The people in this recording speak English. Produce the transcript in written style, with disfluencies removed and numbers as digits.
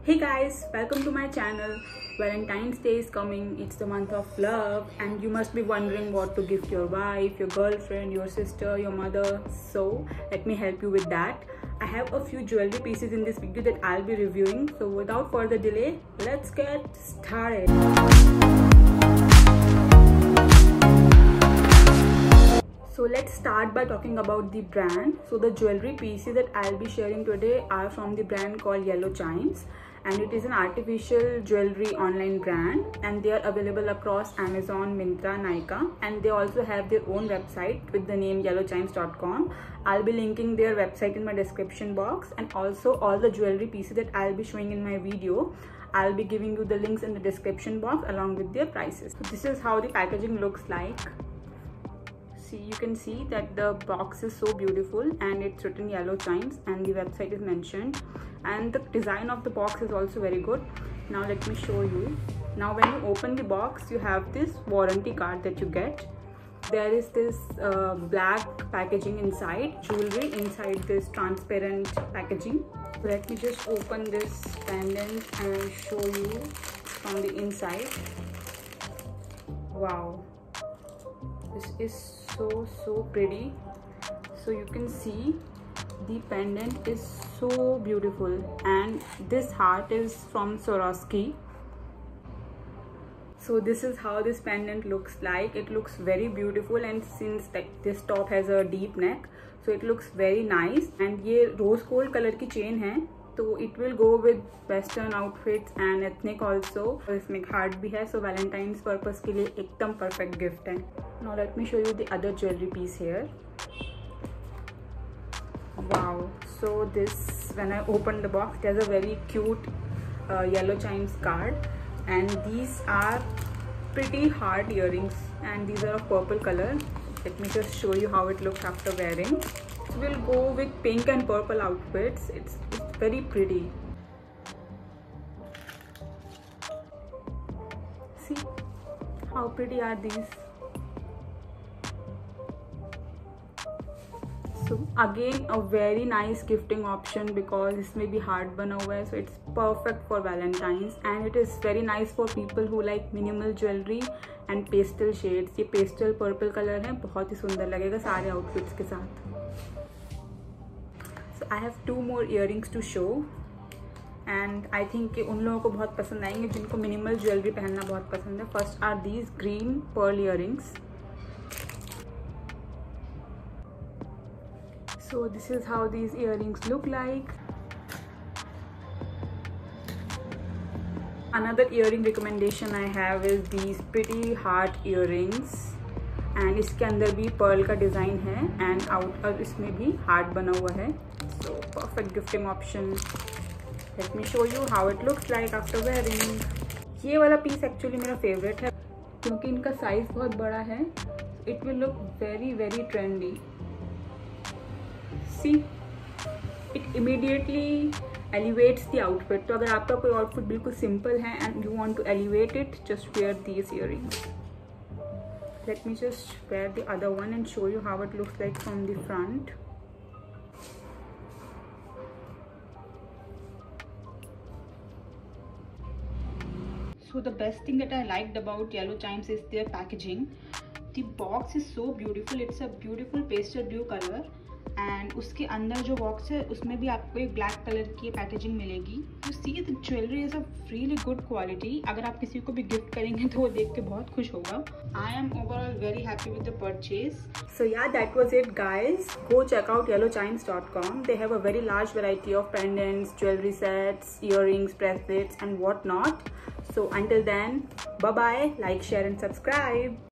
Hey guys, welcome to my channel. Valentine's Day is coming. It's the month of love and you must be wondering what to gift your wife, your girlfriend, your sister, your mother. So let me help you with that. I have a few jewelry pieces in this video that I'll be reviewing. So without further delay, let's get started. So let's start by talking about the brand. So the jewelry pieces that I'll be sharing today are from the brand called Yellow Chimes, and it is an artificial jewelry online brand, and they are available across Amazon, Myntra, Nykaa, and they also have their own website with the name yellowchimes.com. I'll be linking their website in my description box, and also all the jewelry pieces that I'll be showing in my video, I'll be giving you the links in the description box along with their prices. So this is how the packaging looks like. See, you can see that the box is so beautiful and it's written Yellow Chimes and the website is mentioned, and the design of the box is also very good. Now let me show you. Now when you open the box, you have this warranty card that you get. There is this black packaging inside, jewelry inside this transparent packaging. Let me just open this pendant and show you from the inside. Wow, this is so pretty. So you can see the pendant is so beautiful, and this heart is from Swarovski. So this is how this pendant looks like. It looks very beautiful, and since this top has a deep neck, so it looks very nice. And ये rose gold color की chain है, तो it will go with western outfits and ethnic also. इसमें heart भी है, so Valentine's purpose के लिए एकदम perfect gift है. Now let me show you the other jewelry piece here. Wow, so this, when I opened the box, there's a very cute Yellow Chimes card, and these are pretty hard earrings, and these are of purple color. Let me just show you how it looks after wearing. It will go with pink and purple outfits. It's very pretty. See how pretty are these. So again, a very nice gifting option because इसमें भी heart बना हुआ है, so it's perfect for Valentine's, and it is very nice for people who like minimal jewelry and pastel shades. ये pastel purple color है, बहुत ही सुंदर लगेगा सारे outfits के साथ. So I have two more earrings to show, and I think कि उन लोगों को बहुत पसंद आएंगे जिनको minimal jewelry पहनना बहुत पसंद है. First are these green pearl earrings. So this is how these earrings look like. Another earring recommendation I have is these pretty heart earrings, and इसके अंदर भी pearl का design है, and out और इसमें भी heart बना हुआ है. So perfect gifting option. Let me show you how it looks like after wearing. ये वाला piece actually मेरा favorite है क्योंकि इनका size बहुत बड़ा है. It will look very trendy. See, it immediately elevates the outfit. तो अगर आपका कोई outfit बिल्कुल simple है and you want to elevate it, just wear these earrings. Let me just wear the other one and show you how it looks like from the front. So the best thing that I liked about Yellow Chimes is their packaging. The box is so beautiful. It's a beautiful pastel blue color. And उसके अंदर जो box है उसमें भी आपको एक black colour की packaging मिलेगी. You see the jewellery is a really good quality. अगर आप किसी को भी गिफ्ट करेंगे तो वो देख के बहुत खुश होगा. I am overall very happy with the purchase. So yeah that was it guys. Go check out yellowchimes.com. They have a very large variety of pendants, jewellery sets, earrings, bracelets and what not. So until then, bye bye, like, share and subscribe.